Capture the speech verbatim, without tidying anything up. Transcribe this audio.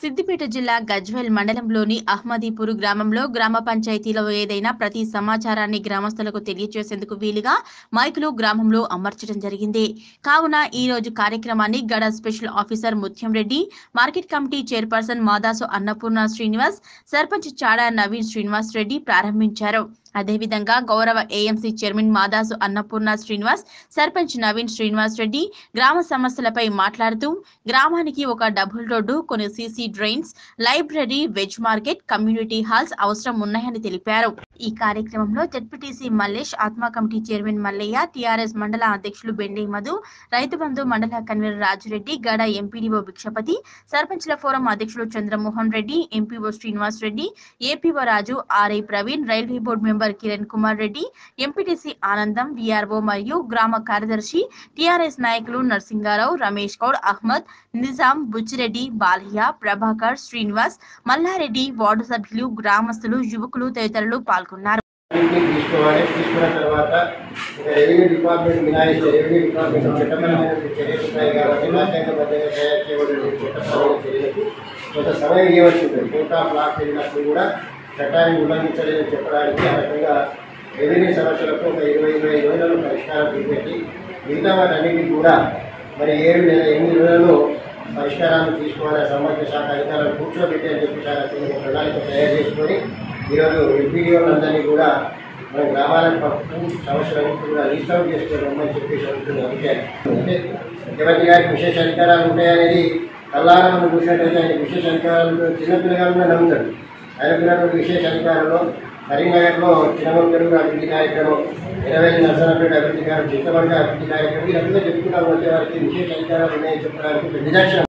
సిద్దిపేట జిల్లా గజ్వేల్ మండలంలోని అహ్మదీపూర్ గ్రామంలో గ్రామ పంచాయతీలో ఏదైనా ప్రతి సమాచారాన్ని గ్రామస్తులకు తెలియజేసేందుకు వీలుగా మైకులు గ్రామంలో అమర్చడం జరిగింది. కావున ఈ రోజు కార్యక్రమాన్ని గడ special officer Muthyam Reddy, market committee chairperson Madasu Annapurna Srinivas, sarpanch Chada Naveen Srinivas Reddy ప్రారంభించారు. అదేవిధంగా గౌరవ ఏఎంసీ చైర్మన్ మాదాసు అన్నపూర్ణ శ్రీనివాస్, సర్పంచ్ నవీన్ శ్రీనివాస్ రెడ్డి గ్రామ సమస్యలపై మాట్లాడుతూ గ్రామానికి ఒక డబుల్ రోడ్డు, కొన్ని CC drains, library, veg market, community halls అవసరం ఉన్నాయని తెలిపారు. ఈ కార్యక్రమంలో జెడ్పీటీసీ మల్లేష్, ఆత్మ కమిటీ చైర్మన్ మల్లయ్య, టీఆర్ఎస్ మండల అధ్యక్షులు బెండే మధు, రైతు బంధు మండల కన్వీనర్ రాజురెడ్డి, గడ ఎంపీడీఓ భిక్షపతి, సర్పంచ్ల ఫోరం అధ్యక్షులు Chandramohan Reddy, MPO Srinivas Reddy, APO Raju, RI Praveen, railway board member Kiran Kumar Reddy, MPTC Anandam, VRO మరియు గ్రామ కార్యదర్శి, టీఆర్ఎస్ నాయకులు నర్సింగారావు, రమేష్ గౌడ్, అహ్మద్, నిజాం, బుచ్చిరెడ్డి, బాలయ్య, ప్రభాకర్, శ్రీనివాస్, మల్లారెడ్డి, వార్డు సభ్యులు, గ్రామస్తులు, యువకులు తదితరులు పాల్గొన్నారు. తీసుకోవాలి. తీసుకున్న తర్వాత రెవెన్యూ డిపార్ట్మెంట్ మినాయిస్తే రెవెన్యూ డిపార్ట్మెంట్ చట్టపరమైన చర్యలు ఉంటాయి కాబట్టి రాజ్యాంగబద్ధంగా తయారు చేయబడిన చట్టపరమైన చర్యలకు కొంత సమయం ఇవ్వవలసి ఉంటుంది. కోర్ట్ ఆఫ్ లాకి వెళ్ళినప్పుడు కూడా చట్టాన్ని ఉల్లంఘించలేదని చెప్పడానికి ఆ రకంగా రెవెన్యూ సమస్యలకు ఒక ఇరవై ఇరవై ఐదు రోజులలో పరిష్కారం చూపెట్టి మిగతా వాటన్నిటికీ కూడా మరి ఏడు నెల ఎనిమిది రోజుల్లో పరిష్కారాన్ని తీసుకోవాలని సంబంధిత శాఖ అధికారులు కూర్చోబెట్టి అని చెప్పి శాఖ ప్రణాళిక తయారు చేసుకొని ఈరోజు ఎంపీడీఓలందరినీ కూడా మన గ్రామాలకు పట్టు సమస్యలన్నింటినీ కూడా రీస్టౌట్ చేసుకోవాలని చెప్పేసి ఉంటుంది. అందుకే అంటే ముఖ్యమంత్రి గారికి విశేష అధికారాలు ఉంటాయనేది కల్లారా మనం చూసినట్టయితే ఆయన విశేష అధికారాలు చిన్నపిల్లగాలు కూడా నమ్ముతాడు. ఆయనకున్నటువంటి విశేష అధికారంలో కరీంనగర్లో చిన్నమంగళూరు అభివృద్ధి కార్యక్రమం, ఇరవై నర్సరాపేట అభివృద్ధి కార్యక్రమం, చింతమండ అభివృద్ధి కార్యక్రమం ఈ రకంగా చెప్పుకుంటా వచ్చే వారికి విశేష అధికారాలు ఉన్నాయని చెప్పడానికి నిదర్శనం.